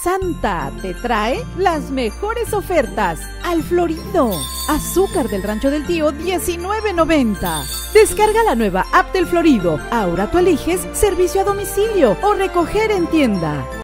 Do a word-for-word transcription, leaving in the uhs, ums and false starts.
Santa te trae las mejores ofertas al Florido. Azúcar del Rancho del Tío, diecinueve noventa. Descarga la nueva app del Florido. Ahora tú eliges servicio a domicilio o recoger en tienda.